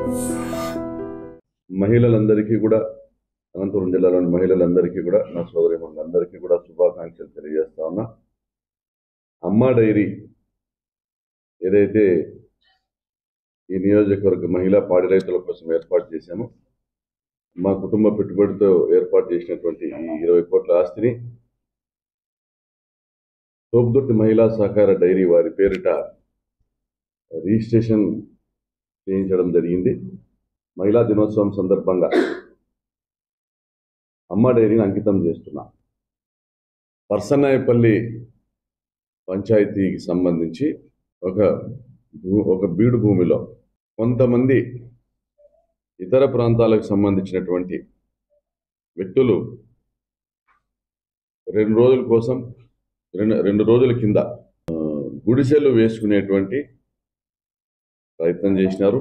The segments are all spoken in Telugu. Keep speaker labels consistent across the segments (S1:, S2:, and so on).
S1: మహిళలందరికీ కూడా అనంతపురం జిల్లాలోని మహిళలందరికీ కూడా నా సోదరీమణులందరికీ కూడా శుభాకాంక్షలు తెలియజేస్తా ఉన్నా. అమ్మా డైరీ ఏదైతే ఈ నియోజకవర్గ మహిళా పాడి రైతుల కోసం ఏర్పాటు చేశామో, మా కుటుంబ పెట్టుబడితో ఏర్పాటు చేసినటువంటి ఈ 20 కోట్ల ఆస్తిని తోపుదుర్తి మహిళా సహకార డైరీ వారి పేరిట రిజిస్ట్రేషన్ చేయించడం జరిగింది. మహిళా దినోత్సవం సందర్భంగా అమ్మా డైరీని అంకితం చేస్తున్నా. పర్సన్నాయపల్లి పంచాయతీకి సంబంధించి ఒక బీడు భూమిలో కొంతమంది ఇతర ప్రాంతాలకు సంబంధించినటువంటి వ్యక్తులు 2 రోజుల కింద గుడిసెలు వేసుకునేటువంటి ప్రయత్నం చేసినారు.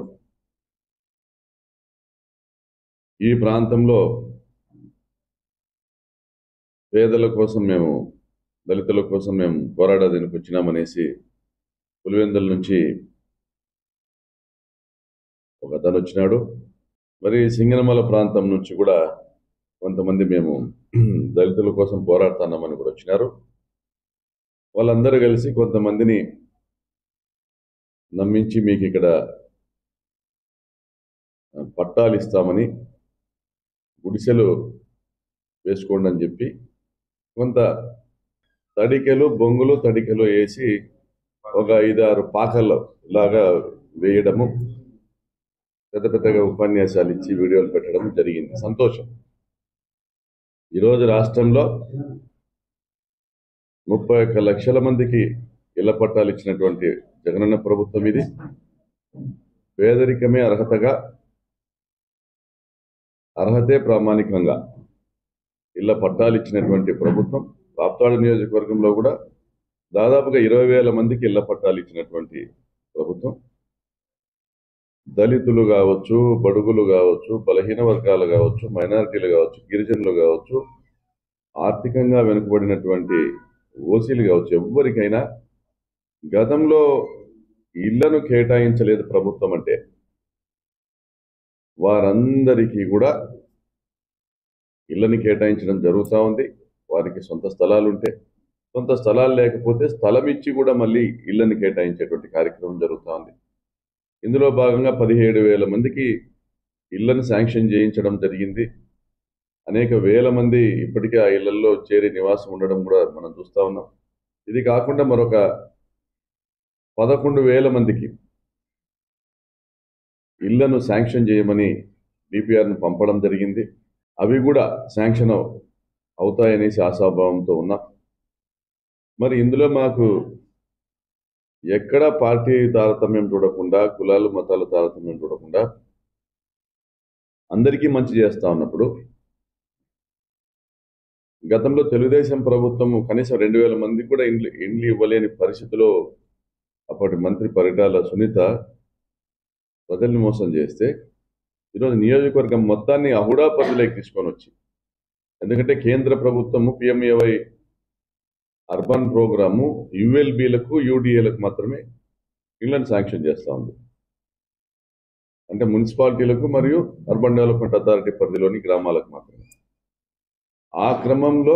S1: ఈ ప్రాంతంలో పేదల కోసం దళితుల కోసం మేము పోరాడడానికి వచ్చినామనేసి పులివెందుల నుంచి ఒక అతను వచ్చినాడు. మరి సింగనమల ప్రాంతం నుంచి కూడా కొంతమంది మేము దళితుల కోసం పోరాడుతున్నామని కూడా వచ్చినారు. వాళ్ళందరూ కలిసి కొంతమందిని నమ్మించి మీకు ఇక్కడ పట్టాలు ఇస్తామని, గుడిసెలు వేసుకోండి అని చెప్పి కొంత బొంగులు తడికెలు వేసి ఒక 5-6 పాకల్లో లాగా వేయడము, పెద్దగా ఉపన్యాసాలు ఇచ్చి వీడియోలు పెట్టడం జరిగింది. సంతోషం. ఈరోజు రాష్ట్రంలో 31 లక్షల మందికి ఇళ్ల పట్టాలు ఇచ్చినటువంటి జగనన్న ప్రభుత్వం ఇది. పేదరికమే అర్హతే ప్రామాణికంగా ఇళ్ల పట్టాలు ఇచ్చినటువంటి ప్రభుత్వం. రాప్తాడు నియోజకవర్గంలో కూడా దాదాపుగా 20,000 మందికి ఇళ్ల పట్టాలు ఇచ్చినటువంటి ప్రభుత్వం. దళితులు కావచ్చు, బడుగులు కావచ్చు, బలహీన వర్గాలు కావచ్చు, మైనారిటీలు కావచ్చు, గిరిజనులు కావచ్చు, ఆర్థికంగా వెనుకబడినటువంటి ఓసీలు కావచ్చు, ఎవ్వరికైనా గతంలో ఇళ్లను కేటాయించలేదు ప్రభుత్వం అంటే వారందరికీ కూడా ఇళ్లని కేటాయించడం జరుగుతూ ఉంది. వారికి సొంత స్థలాలు ఉంటే, సొంత స్థలాలు లేకపోతే స్థలం ఇచ్చి కూడా మళ్ళీ ఇళ్లని కేటాయించేటువంటి కార్యక్రమం జరుగుతూ ఉంది. ఇందులో భాగంగా 17,000 మందికి ఇళ్లను శాంక్షన్ చేయించడం జరిగింది. అనేక వేల మంది ఇప్పటికే ఆ ఇళ్లలో చేరి నివాసం ఉండడం కూడా మనం చూస్తూ ఉన్నాం. ఇది కాకుండా మరొక 11,000 మందికి ఇళ్లను శాంక్షన్ చేయమని డిపిఆర్ను పంపడం జరిగింది. అవి కూడా శాంక్షన్ అవుతాయనేసి ఆశాభావంతో ఉన్నాం. మరి ఇందులో మాకు ఎక్కడా పార్టీ తారతమ్యం చూడకుండా, కులాలు మతాల తారతమ్యం చూడకుండా అందరికీ మంచి చేస్తా ఉన్నప్పుడు, గతంలో తెలుగుదేశం ప్రభుత్వం కనీసం 2,000 మందికి కూడా ఇండ్లు ఇవ్వలేని పరిస్థితిలో అప్పటి మంత్రి పరిటాల సునీత ప్రజల్ని మోసం చేస్తే, ఈరోజు నియోజకవర్గం మొత్తాన్ని అహుడా పరిధిలోకి తీసుకొని వచ్చి, ఎందుకంటే కేంద్ర ప్రభుత్వము పిఎంఏవై అర్బన్ ప్రోగ్రాము యుఎల్బీలకు, యూడిఏలకు మాత్రమే ఇళ్లను శాంక్షన్ చేస్తూ ఉంది. అంటే మున్సిపాలిటీలకు మరియు అర్బన్ డెవలప్మెంట్ అథారిటీ పరిధిలోని గ్రామాలకు మాత్రమే. ఆ క్రమంలో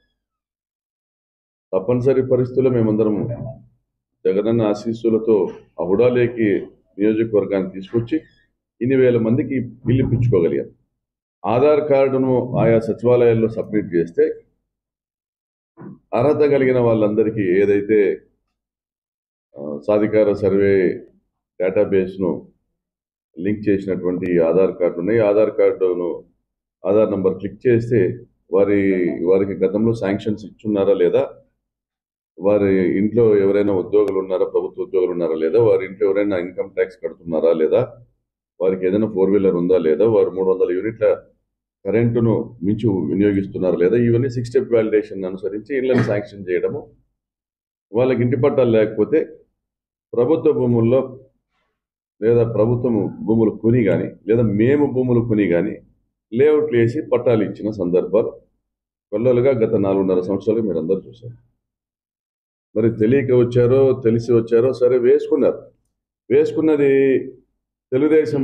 S1: తప్పనిసరి పరిస్థితుల్లో మేమందరం జగనన్న ఆశీస్సులతో అహుడాలేకి నియోజకవర్గాన్ని తీసుకొచ్చి ఇన్ని వేల మందికి ఇల్లు ఇప్పించుకోగలిగాం. ఆధార్ కార్డును ఆయా సచివాలయాల్లో సబ్మిట్ చేస్తే అర్హత కలిగిన వాళ్ళందరికీ ఏదైతే సాధికార సర్వే డేటాబేస్ను లింక్ చేసినటువంటి ఆధార్ కార్డు ఉన్నాయి, ఆధార్ నంబర్ క్లిక్ చేస్తే వారికి గతంలో శాంక్షన్స్ ఇచ్చున్నారా లేదా, వారి ఇంట్లో ఎవరైనా ఉద్యోగులు ఉన్నారా, ప్రభుత్వ ఉద్యోగులు ఉన్నారా లేదా, వారి ఇంట్లో ఎవరైనా ఇన్కమ్ ట్యాక్స్ కడుతున్నారా లేదా, వారికి ఏదైనా 4-వీలర్ ఉందా లేదా, వారు 300 యూనిట్ల కరెంటును మించి వినియోగిస్తున్నారా లేదా, ఇవన్నీ 6 స్టెప్ వ్యాలిడేషన్ అనుసరించి ఇళ్లను శాంక్షన్ చేయడము. వాళ్ళకి ఇంటి పట్టాలు లేకపోతే ప్రభుత్వ భూముల్లో లేదా ప్రభుత్వం భూములు కొని కానీ లేదా మేము భూములు కొని కానీ లేఅవుట్లు వేసి పట్టాలు ఇచ్చిన సందర్భాలు కొల్లలుగా గత 4.5 సంవత్సరాలు మీరు అందరూ చూశారు. మరి తెలియక వచ్చారో తెలిసి వచ్చారో సరే వేసుకున్నారు. వేసుకున్నది తెలుగుదేశం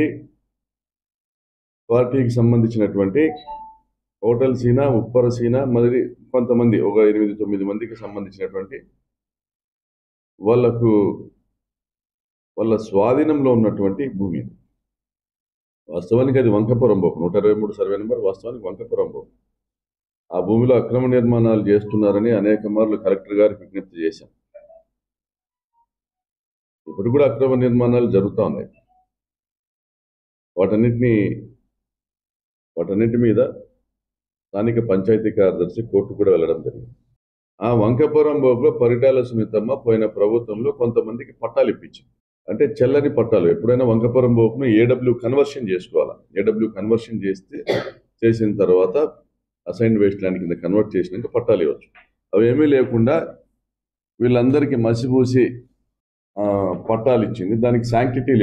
S1: పార్టీకి సంబంధించినటువంటి హోటల్ సీనా, ఉప్పర సీనా, మరి కొంతమంది ఒక 8-9 మందికి సంబంధించినటువంటి వాళ్ళ స్వాధీనంలో ఉన్నటువంటి భూమి. వాస్తవానికి అది వంకపురం బోపు 123 సర్వే నెంబర్, వాస్తవానికి వంకపురం బోపు. ఆ భూమిలో అక్రమ నిర్మాణాలు చేస్తున్నారని అనేక మార్లు కలెక్టర్ గారికి విజ్ఞప్తి చేశాం. ఇప్పుడు కూడా అక్రమ నిర్మాణాలు జరుగుతూ ఉన్నాయి. వాటన్నిటి మీద స్థానిక పంచాయతీ కార్యదర్శి కోర్టు కూడా వెళ్ళడం జరిగింది. ఆ వంకపురం బోపులో పరిటాల సునీతమ్మ పోయిన ప్రభుత్వంలో కొంతమందికి పట్టాలు ఇప్పించింది. అంటే చెల్లని పట్టాలు. ఎప్పుడైనా వంకపురం బోపును ఏడబ్ల్యూ కన్వర్షన్ చేసుకోవాలా. ఏడబ్ల్యూ కన్వర్షన్ చేసిన తర్వాత అసైన్డ్ వేస్ట్ ల్యాండ్ కింద కన్వర్ట్ చేసినాక పట్టాలు ఇవ్వచ్చు. అవేమీ లేకుండా వీళ్ళందరికీ మసిపూసి పట్టాలు ఇచ్చింది. దానికి శాంక్టిటీ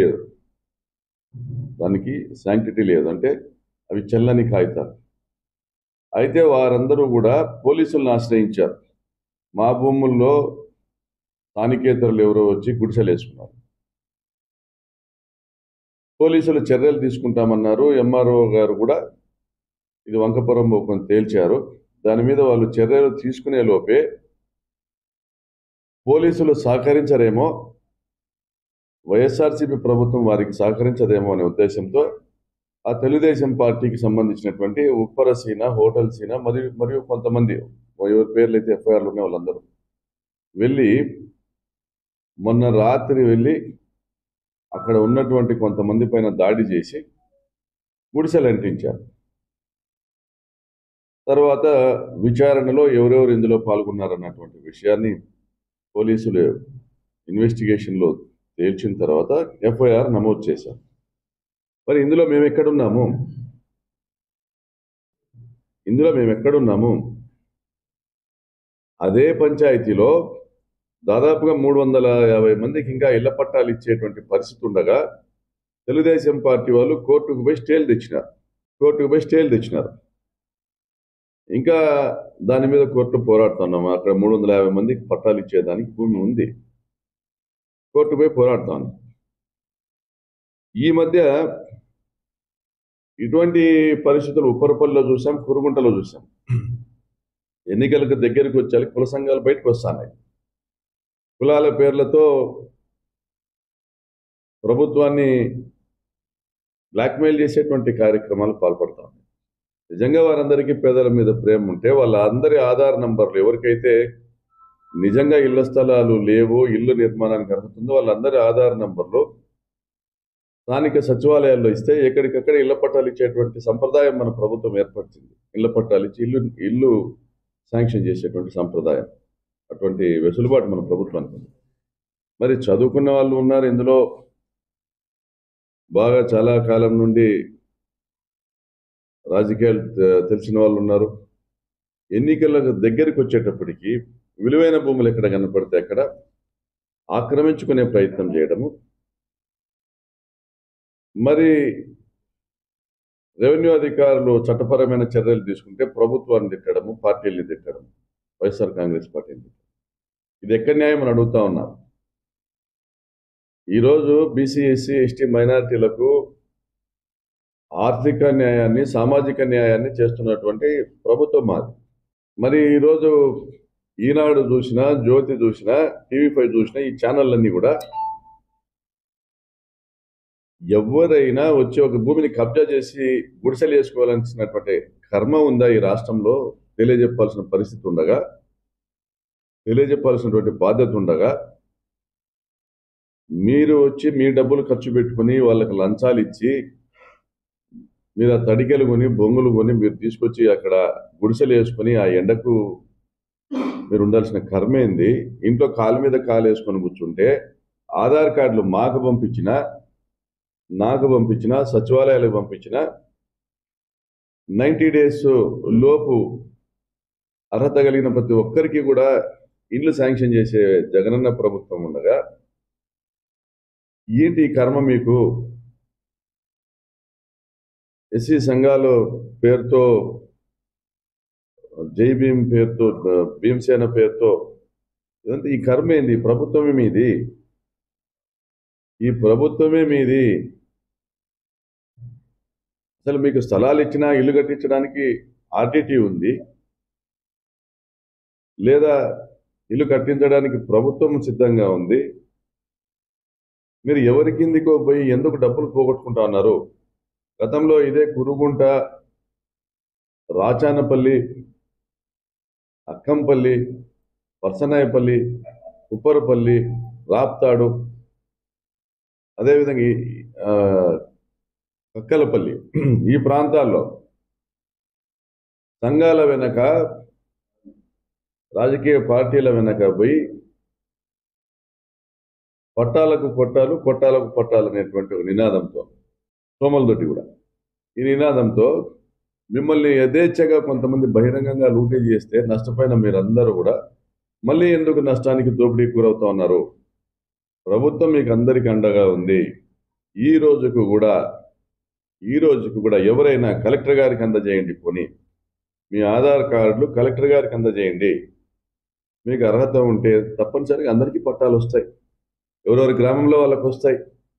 S1: లేదు. అంటే అవి చెల్లని కాగితాలు. అయితే వారందరూ కూడా పోలీసులను ఆశ్రయించారు. మా భూముల్లో స్థానికేతరులు ఎవరో వచ్చి గుడిసెలు వేసుకున్నారు. పోలీసులు చర్యలు తీసుకుంటామన్నారు. ఎంఆర్ఓ గారు కూడా ఇది వంకపురం బోపు తేల్చారు. దాని మీద వాళ్ళు చర్యలు తీసుకునే లోపే పోలీసులు సహకరించరేమో, వైఎస్ఆర్సీపీ ప్రభుత్వం వారికి సహకరించదేమో అనే ఉద్దేశంతో ఆ తెలుగుదేశం పార్టీకి సంబంధించినటువంటి ఉప్పర సీనా, హోటల్ సీనా మరియు కొంతమంది ఎవరి పేర్లు అయితే ఎఫ్ఐఆర్లు ఉన్నాయి వాళ్ళందరూ మొన్న రాత్రి వెళ్ళి అక్కడ ఉన్నటువంటి కొంతమంది పైన దాడి చేసి గుడిసెలు అంటించారు. తర్వాత విచారణలో ఎవరెవరు ఇందులో పాల్గొన్నారన్నటువంటి విషయాన్ని పోలీసులు ఇన్వెస్టిగేషన్లో తేల్చిన తర్వాత ఎఫ్ఐఆర్ నమోదు చేశారు. మరి ఇందులో మేము ఎక్కడున్నాము? అదే పంచాయతీలో దాదాపుగా 350 మందికి ఇంకా ఇళ్ల పట్టాలు ఇచ్చేటువంటి పరిస్థితి ఉండగా తెలుగుదేశం పార్టీ వాళ్ళు కోర్టుకు పోయి స్టేలు తెచ్చినారు. ఇంకా దాని మీద కోర్టు పోరాడుతున్నాము. అక్కడ 350 మందికి పట్టాలు ఇచ్చేదానికి భూమి ఉంది. కోర్టు పోయి పోరాడుతాను. ఈ మధ్య ఇటువంటి పరిస్థితులు ఉప్పరపల్లిలో చూసాం, కురుగుంటలో చూసాం. ఎన్నికలకు దగ్గరికి వచ్చాలి కుల సంఘాలు బయటకు వస్తున్నాయి. కులాల పేర్లతో ప్రభుత్వాన్ని బ్లాక్మెయిల్ చేసేటువంటి కార్యక్రమాలు పాల్పడతాం. నిజంగా వారందరికీ పేదల మీద ప్రేమ ఉంటే వాళ్ళందరి ఆధార్ నంబర్లు ఎవరికైతే నిజంగా ఇళ్ల స్థలాలు లేవో, ఇల్లు నిర్మాణానికి అర్హతుందో వాళ్ళందరి ఆధార్ నంబర్లు స్థానిక సచివాలయాల్లో ఇస్తే ఎక్కడికక్కడ ఇళ్ల పట్టాలు ఇచ్చేటువంటి సంప్రదాయం మన ప్రభుత్వం ఏర్పరిచింది. ఇళ్ల పట్టాలు ఇచ్చి ఇల్లు శాంక్షన్ చేసేటువంటి సంప్రదాయం, అటువంటి వెసులుబాటు మన ప్రభుత్వానికి ఉంది. మరి చదువుకున్న వాళ్ళు ఉన్నారు ఇందులో, బాగా చాలా కాలం నుండి రాజకీయాలు తెలిసిన వాళ్ళు ఉన్నారు. ఎన్నికలకు దగ్గరికి వచ్చేటప్పటికి విలువైన భూములు ఎక్కడ కనపడితే అక్కడ ఆక్రమించుకునే ప్రయత్నం చేయడము, మరి రెవెన్యూ అధికారులు చట్టపరమైన చర్యలు తీసుకుంటే ప్రభుత్వాన్ని తిట్టడము, పార్టీల్ని తిట్టడము, వైఎస్ఆర్ కాంగ్రెస్ పార్టీని తిట్టడం, ఇది ఎక్కడ న్యాయం అని అడుగుతా ఉన్నారు. ఈరోజు బీసీ, ఎస్సీ, ఎస్టీ మైనారిటీలకు ఆర్థిక న్యాయాన్ని, సామాజిక న్యాయాన్ని చేస్తున్నటువంటి ప్రభుత్వం మాది. మరి ఈరోజు ఈనాడు చూసినా, జ్యోతి చూసినా, టీవీ5 చూసినా ఈ ఛానళ్ళన్నీ కూడా ఎవరైనా వచ్చి ఒక భూమిని కబ్జా చేసి గుడిసెలు వేసుకోవాల్సినటువంటి కర్మ ఉందా ఈ రాష్ట్రంలో తెలియజెప్పాల్సిన పరిస్థితి ఉండగా, తెలియజెప్పాల్సినటువంటి బాధ్యత ఉండగా, మీరు వచ్చి మీ డబ్బులు ఖర్చు పెట్టుకుని వాళ్ళకి లంచాలు ఇచ్చి మీరు ఆ తడికెలు కొని, బొంగులు కొని మీరు తీసుకొచ్చి అక్కడ గుడిసెలు వేసుకొని ఆ ఎండకు మీరు ఉండాల్సిన కర్మ ఏంది? ఇంట్లో కాలు మీద కాలు వేసుకొని కూర్చుంటే ఆధార్ కార్డులు నాకు పంపించిన సచివాలయాలకు పంపించిన 90 days లోపు అర్హత కలిగిన ప్రతి ఒక్కరికి కూడా ఇల్లు శాంక్షన్ చేసే జగనన్న ప్రభుత్వం ఉండగా ఏంటి కర్మ మీకు? ఎస్సీ సంఘాల పేరుతో, జై భీమ్ పేరుతో, భీమసేన పేరుతో ఇదంతా ఈ కర్మ ఏంది? ప్రభుత్వమే మీది. ఈ ప్రభుత్వమే మీది. అసలు మీకు స్థలాలు ఇచ్చినా ఇల్లు కట్టించడానికి ఆర్డిటీ ఉంది, లేదా ఇల్లు కట్టించడానికి ప్రభుత్వం సిద్ధంగా ఉంది. మీరు ఎవరి కిందికో పోయి ఎందుకు డబ్బులు పోగొట్టుకుంటా ఉన్నారు? గతంలో ఇదే కురుగుంట, రాచానపల్లి, అక్కంపల్లి, పర్సనాయపల్లి, ఉప్పరపల్లి, రాప్తాడు, అదేవిధంగా ఆ, కక్కలపల్లి, ఈ ప్రాంతాల్లో సంఘాల వెనక, రాజకీయ పార్టీల వెనక పోయి పట్టాలకు కొట్టాలు, కొట్టాలకు పట్టాలు అనేటువంటి ఒక నినాదంతో, సోమలదొడ్డి కూడా ఈ నినాదంతో మిమ్మల్ని యథేచ్ఛగా కొంతమంది బహిరంగంగా లూటీ చేస్తే నష్టపోయిన మీరందరూ కూడా మళ్ళీ ఎందుకు నష్టానికి దోపిడీ గురవుతా ఉన్నారు? ప్రభుత్వం మీకు అందరికీ అండగా ఉంది. ఈ రోజుకు కూడా ఎవరైనా కలెక్టర్ గారికి అందజేయండి. పోనీ మీ ఆధార్ కార్డులు కలెక్టర్ గారికి అందజేయండి. మీకు అర్హత ఉంటే తప్పనిసరిగా అందరికీ పట్టాలు వస్తాయి, ఎవరెవరి గ్రామంలో వాళ్ళకు వస్తాయి.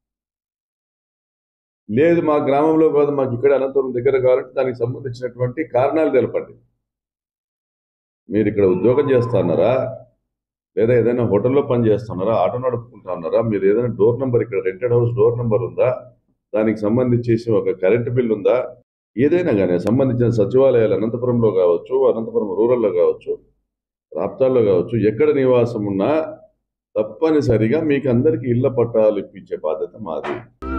S1: లేదు మా గ్రామంలో కాదు, మాకు ఇక్కడ అనంతపురం దగ్గర కావాలంటే దానికి సంబంధించినటువంటి కారణాలు తెలపండి. మీరు ఇక్కడ ఉద్యోగం చేస్తున్నారా, లేదా ఏదైనా హోటల్లో పని చేస్తున్నారా, ఆటో నడుపుకుంటున్నారా, మీరు ఏదైనా డోర్ నెంబర్, ఇక్కడ రెంటెడ్ హౌస్ డోర్ నెంబర్ ఉందా, దానికి సంబంధించి ఒక కరెంటు బిల్ ఉందా, ఏదైనా కానీ సంబంధించిన సచివాలయాలు అనంతపురంలో కావచ్చు, అనంతపురం రూరల్లో కావచ్చు, రాప్తాల్లో కావచ్చు, ఎక్కడ నివాసం ఉన్నా తప్పనిసరిగా మీకు అందరికీ ఇళ్ల పట్టాలు ఇప్పించే బాధ్యత మాది.